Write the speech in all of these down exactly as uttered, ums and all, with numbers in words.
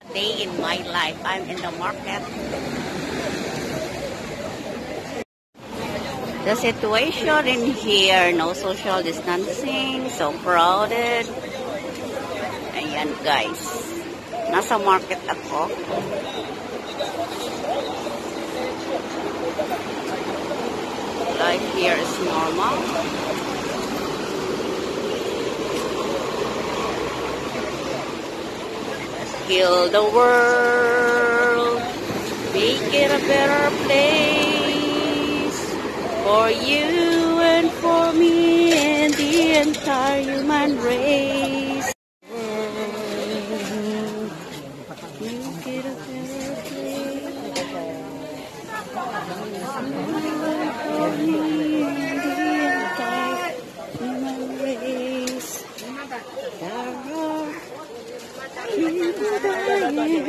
Day in my life. I'm in the market. The situation in here, no social distancing, so crowded. Ayan guys. Nasa market ako. Life here is normal. Heal the world, make it a better place for you and for me and the entire human race. World, make it a better place for me and the entire human race. There are people dying,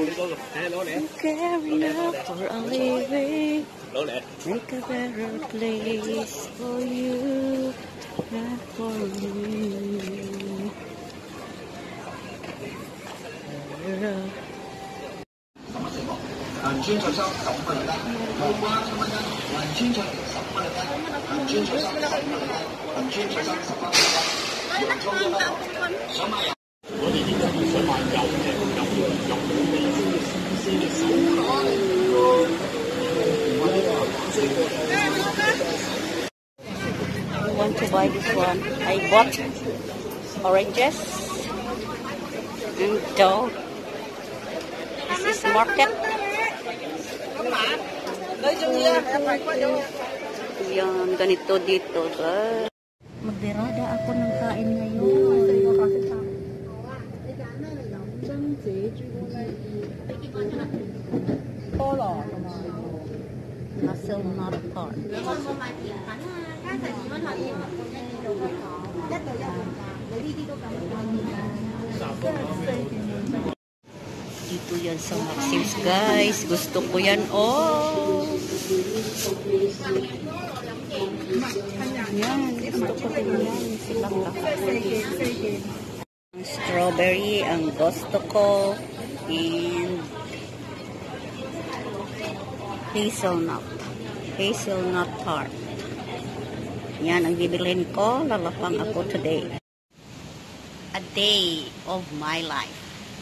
carry out for a living, make a better place for you and for me. I want to buy this one. I bought oranges and dough. This is market. Yan, ganito dito. Magderada ako ng kain ngayon. Hazelnut tart. Dito yan sa Maxim's guys. Gusto ko yan. Oh! Yan. Gusto ko din yan. Silang lahat. Ang strawberry ang gusto ko. And hazelnut. Hazelnut tart. Yan ang bibilhin ko. Lalapang ako today. A day of my life.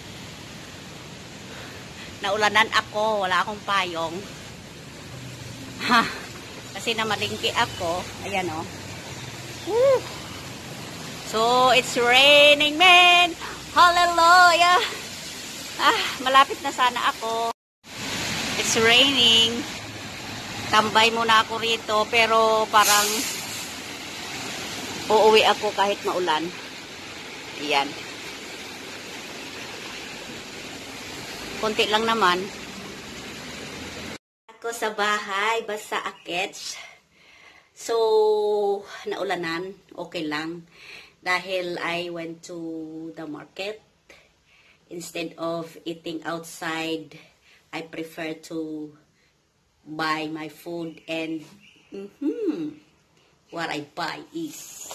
Naulanan ako. Wala akong payong. Ha! Kasi namalingki ako. Ayan o. Oh. So, it's raining, man! Hallelujah! Ah, malapit na sana ako. It's raining. Tambay muna ako rito. Pero parang uuwi ako kahit maulan. Ayan. Konti lang naman. Ako sa bahay, basta akits. So, naulanan. Okay lang. Dahil I went to the market. Instead of eating outside, I prefer to buy my food. And mm-hmm, what I buy is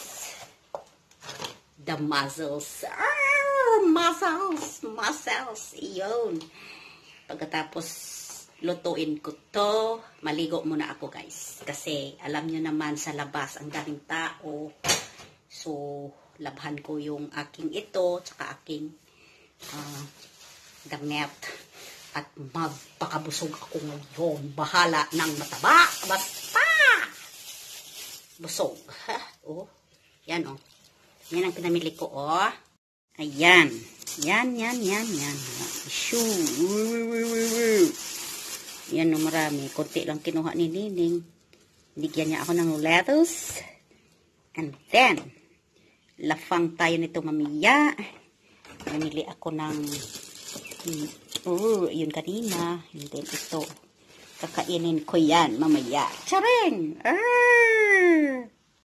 the mussels. Arr, mussels, mussels. Iyon. Pagkatapos lutuin ko to, maligo muna ako guys. Kasi alam nyo naman sa labas ang daming tao. So, labhan ko yung aking ito, tsaka aking uh, damit. At magpakabusog ako ngayon. Bahala ng mataba. Basta! Busog. Ha? Oh. Yan oh. Yan ang pinamili ko oh. Ayan. Yan, yan, yan, yan. Shoo. Yan oh, marami. Kunti lang kinuha ni Nining. Bigyan niya ako ng lettuce. And then, lafang tayo nito mamaya. Namili ako ng oh, yun kanina. And then ito. Kakainin ko yan mamaya. Charing! Arr!